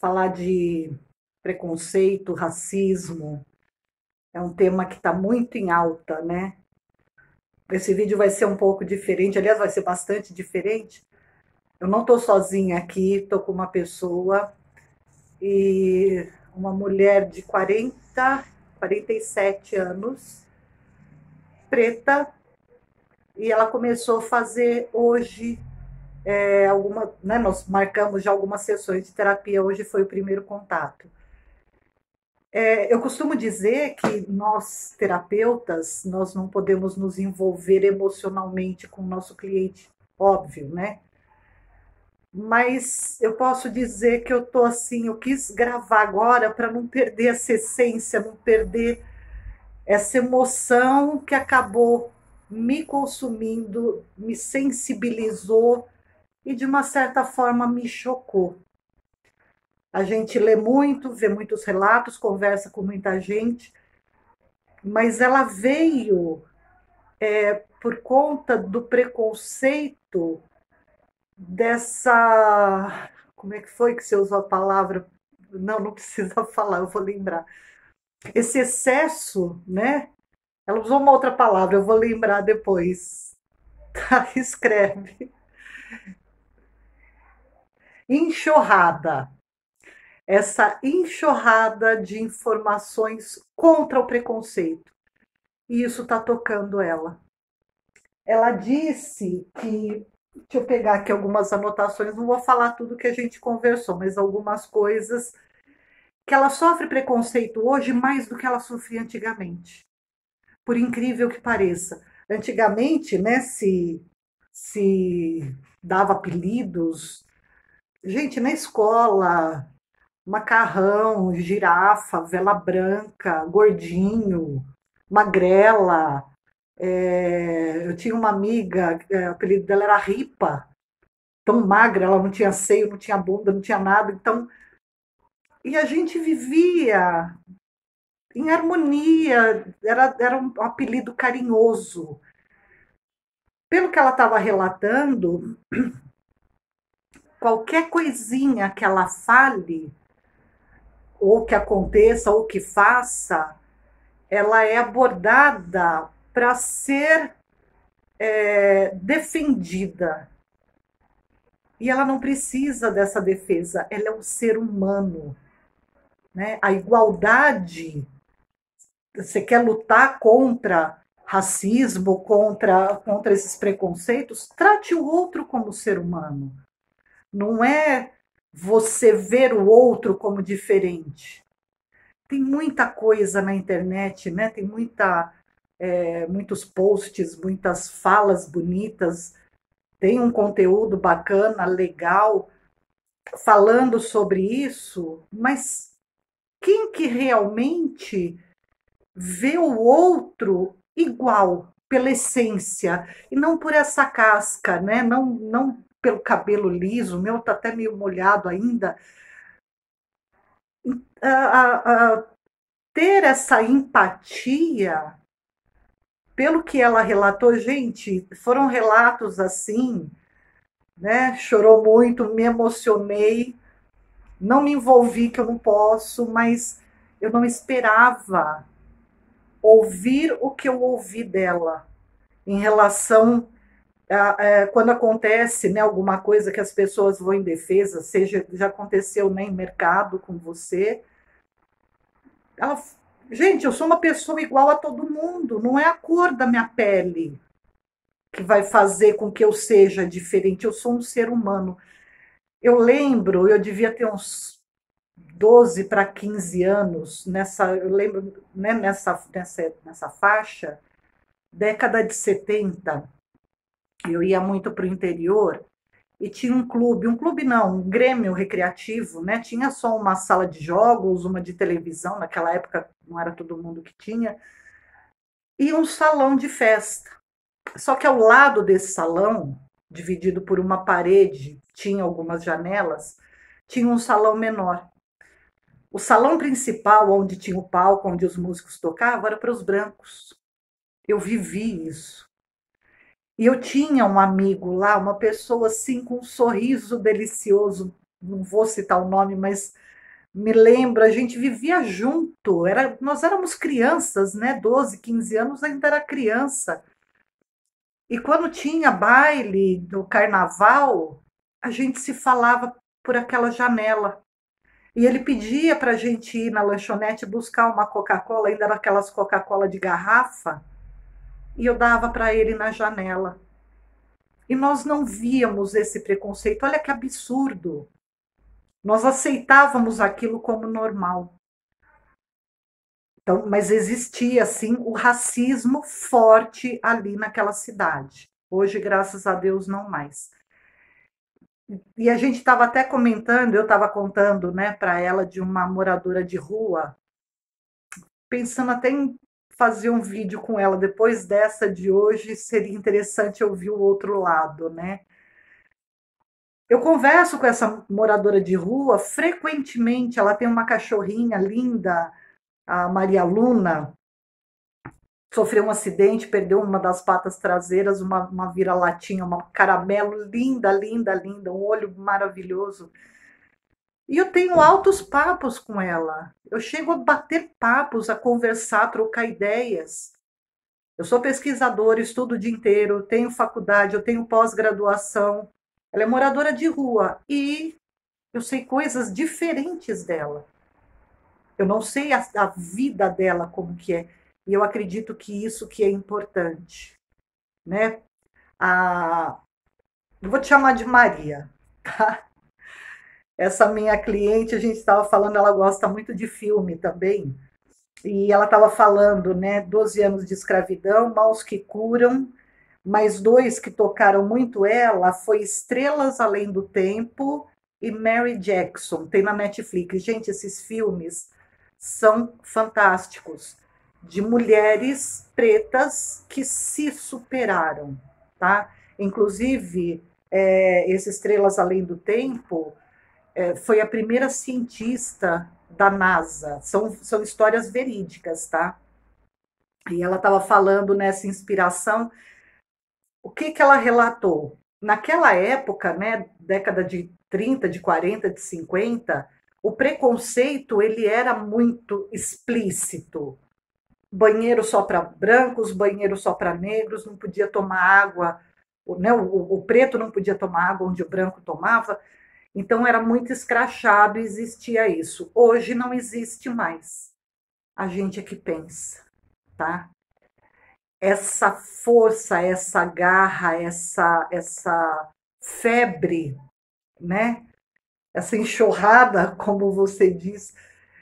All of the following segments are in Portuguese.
Falar de preconceito, racismo, é um tema que está muito em alta, né? Esse vídeo vai ser um pouco diferente, aliás, vai ser bastante diferente. Eu não estou sozinha aqui, estou com uma pessoa e uma mulher de 47 anos, preta, e ela começou a fazer hoje né, nós marcamos já algumas sessões de terapia, hoje foi o primeiro contato. Eu costumo dizer que nós, terapeutas, nós não podemos nos envolver emocionalmente com o nosso cliente, óbvio, né? Mas eu posso dizer que eu tô assim, eu quis gravar agora para não perder essa essência, não perder essa emoção que acabou me consumindo, me sensibilizou e de uma certa forma me chocou. A gente lê muito, vê muitos relatos, conversa com muita gente, mas ela veio por conta do preconceito dessa. Como é que foi que você usou a palavra? Não, não precisa falar, eu vou lembrar. Esse excesso, né? Ela usou uma outra palavra, eu vou lembrar depois. Tá? Escreve. Enxurrada. Essa enxurrada de informações contra o preconceito. E isso está tocando ela. Ela disse que, deixa eu pegar aqui algumas anotações, não vou falar tudo que a gente conversou, mas algumas coisas que ela sofre preconceito hoje mais do que ela sofria antigamente. Por incrível que pareça. Antigamente, né, se dava apelidos, gente, na escola, macarrão, girafa, vela branca, gordinho, magrela. Eu tinha uma amiga, o apelido dela era Ripa, tão magra, ela não tinha seio, não tinha bunda, não tinha nada. Então, e a gente vivia em harmonia, era um apelido carinhoso. Pelo que ela estava relatando, qualquer coisinha que ela fale, ou que aconteça, ou que faça, ela é abordada para ser defendida. E ela não precisa dessa defesa, ela é um ser humano. Né? A igualdade, você quer lutar contra racismo, contra esses preconceitos, trate o outro como ser humano. Não é você ver o outro como diferente. Tem muita coisa na internet, né? Tem muitos posts, muitas falas bonitas, tem um conteúdo bacana, legal, falando sobre isso, mas quem que realmente vê o outro igual, pela essência, e não por essa casca, né? Não pelo cabelo liso, o meu tá até meio molhado ainda. A ter essa empatia, pelo que ela relatou, gente, foram relatos assim, né? Chorou muito, me emocionei, não me envolvi, que eu não posso, mas eu não esperava ouvir o que eu ouvi dela em relação quando acontece, né, alguma coisa que as pessoas vão em defesa, seja já aconteceu, né, em mercado com você. Ela, gente, eu sou uma pessoa igual a todo mundo, não é a cor da minha pele que vai fazer com que eu seja diferente, eu sou um ser humano. Eu lembro, eu devia ter uns 12 para 15 anos, eu lembro, né, nessa faixa, década de 70, eu ia muito para o interior e tinha um clube não, um grêmio recreativo, né? Tinha só uma sala de jogos, uma de televisão, naquela época não era todo mundo que tinha, e um salão de festa. Só que ao lado desse salão, dividido por uma parede, tinha algumas janelas, tinha um salão menor. O salão principal, onde tinha o palco, onde os músicos tocavam, era para os brancos. Eu vivi isso. E eu tinha um amigo lá, uma pessoa assim com um sorriso delicioso, não vou citar o nome, mas Me lembro, a gente vivia junto, nós éramos crianças, né? 12, 15 anos, ainda era criança. E quando tinha baile do carnaval, a gente se falava por aquela janela. E ele pedia para a gente ir na lanchonete buscar uma Coca-Cola, ainda era aquelas Coca-Cola de garrafa, e eu dava para ele na janela. E nós não víamos esse preconceito. Olha que absurdo. Nós aceitávamos aquilo como normal. Então, mas existia sim o racismo forte ali naquela cidade. Hoje, graças a Deus, não mais. E a gente estava até comentando, eu estava contando, né, para ela de uma moradora de rua, pensando até em fazer um vídeo com ela depois dessa de hoje, seria interessante ouvir o outro lado, né? Eu converso com essa moradora de rua frequentemente, ela tem uma cachorrinha linda, a Maria Luna, sofreu um acidente, perdeu uma das patas traseiras, uma vira-latinha, uma caramelo linda, linda, linda, um olho maravilhoso. E eu tenho altos papos com ela. Eu chego a bater papos, a conversar, trocar ideias. Eu sou pesquisadora, estudo o dia inteiro, tenho faculdade, eu tenho pós-graduação. Ela é moradora de rua e eu sei coisas diferentes dela. Eu não sei a vida dela como que é. E eu acredito que isso que é importante, né? A, eu vou te chamar de Maria, tá? Essa minha cliente, a gente estava falando, ela gosta muito de filme também. E ela estava falando, né, 12 anos de escravidão, Maus que Curam, mais dois que tocaram muito ela, foi Estrelas Além do Tempo e Mary Jackson, tem na Netflix. Gente, esses filmes são fantásticos, de mulheres pretas que se superaram, tá? Inclusive, esse Estrelas Além do Tempo foi a primeira cientista da NASA. São histórias verídicas, tá? E ela estava falando nessa inspiração. O que, que ela relatou? Naquela época, né, década de 30, de 40, de 50, o preconceito ele era muito explícito. Banheiro só para brancos, banheiro só para negros, não podia tomar água, né, o preto não podia tomar água onde o branco tomava. Então era muito escrachado e existia isso. Hoje não existe mais. A gente é que pensa, tá? Essa força, essa garra, essa febre, né? Essa enxurrada, como você diz,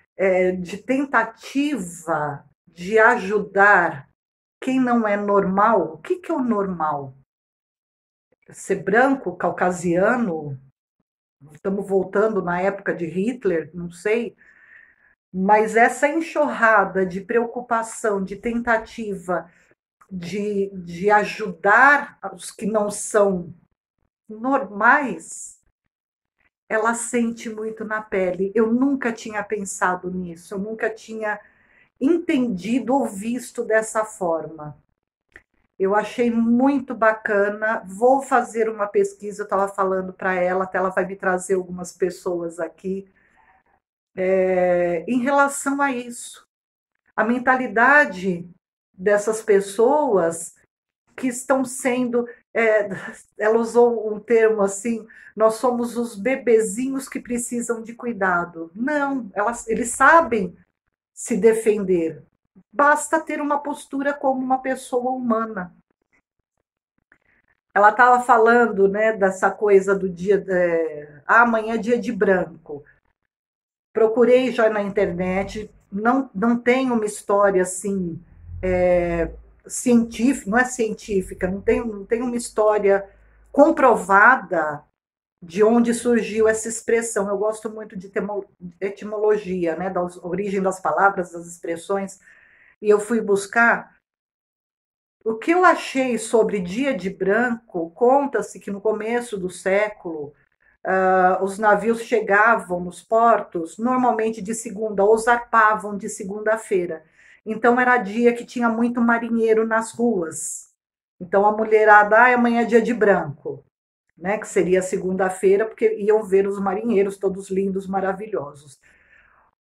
de tentativa de ajudar quem não é normal. O que, que é o normal? Ser branco, caucasiano? Estamos voltando na época de Hitler, não sei. Mas essa enxurrada de preocupação, de tentativa de ajudar os que não são normais, ela sente muito na pele. Eu nunca tinha pensado nisso, eu nunca tinha entendido ou visto dessa forma. Eu achei muito bacana. Vou fazer uma pesquisa, eu estava falando para ela, até ela vai me trazer algumas pessoas aqui, em relação a isso. A mentalidade dessas pessoas que estão sendo. É, ela usou um termo assim: nós somos os bebezinhos que precisam de cuidado. Não, eles sabem se defender. Basta ter uma postura como uma pessoa humana. Ela estava falando, né, dessa coisa do dia. Amanhã é dia de branco. Procurei já na internet, não tem uma história assim científica, não é científica, não tem uma história comprovada de onde surgiu essa expressão. Eu gosto muito de etimologia, né, da origem das palavras, das expressões, e eu fui buscar. O que eu achei sobre Dia de Branco, conta-se que no começo do século, os navios chegavam nos portos normalmente de segunda, ou zarpavam de segunda-feira. Então era dia que tinha muito marinheiro nas ruas. Então a mulherada, amanhã é dia de branco, né? Que seria segunda-feira, porque iam ver os marinheiros todos lindos, maravilhosos.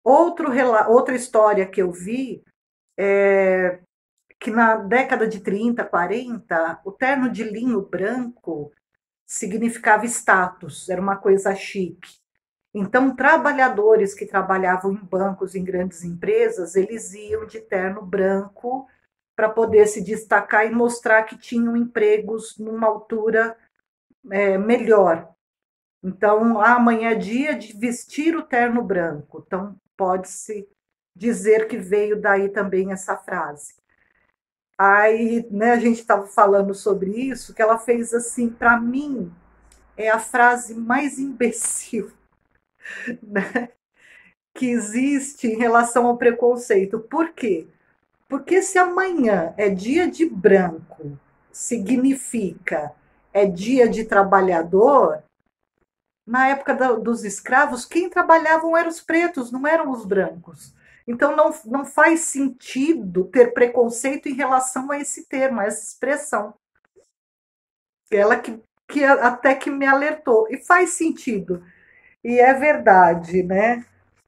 Outra história que eu vi é que na década de 30, 40, o terno de linho branco significava status, era uma coisa chique. Então, trabalhadores que trabalhavam em bancos, em grandes empresas, eles iam de terno branco para poder se destacar e mostrar que tinham empregos numa altura melhor. Então, amanhã é dia de vestir o terno branco. Então, pode-se dizer que veio daí também essa frase. Aí, né, a gente estava falando sobre isso, que ela fez assim, para mim, é a frase mais imbecil, né, que existe em relação ao preconceito. Por quê? Porque se amanhã é dia de branco, significa é dia de trabalhador, na época dos escravos, quem trabalhavam eram os pretos, não eram os brancos. Então não faz sentido ter preconceito em relação a esse termo, a essa expressão. Ela que até que me alertou. E faz sentido. E é verdade, né?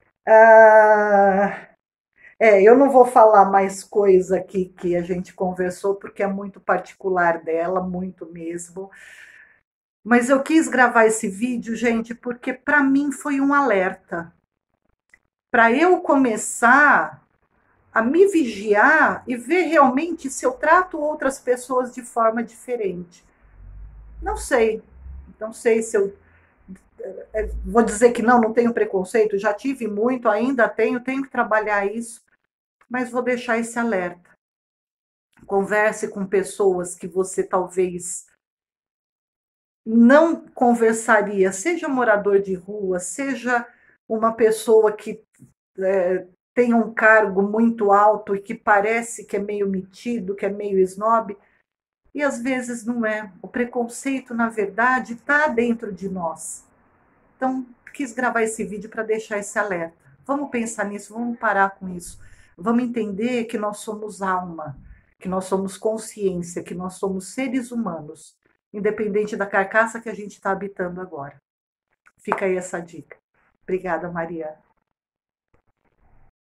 Ah, eu não vou falar mais coisa aqui que a gente conversou, porque é muito particular dela, muito mesmo. Mas eu quis gravar esse vídeo, gente, porque para mim foi um alerta. Para eu começar a me vigiar e ver realmente se eu trato outras pessoas de forma diferente. Não sei. Não sei se eu vou dizer que não tenho preconceito, já tive muito, ainda tenho que trabalhar isso, mas vou deixar esse alerta. Converse com pessoas que você talvez não conversaria, seja morador de rua, seja uma pessoa que tem um cargo muito alto e que parece que é meio metido, que é meio snob, e às vezes não é. O preconceito, na verdade, está dentro de nós. Então, quis gravar esse vídeo para deixar esse alerta. Vamos pensar nisso, vamos parar com isso. Vamos entender que nós somos alma, que nós somos consciência, que nós somos seres humanos, independente da carcaça que a gente está habitando agora. Fica aí essa dica. Obrigada, Maria.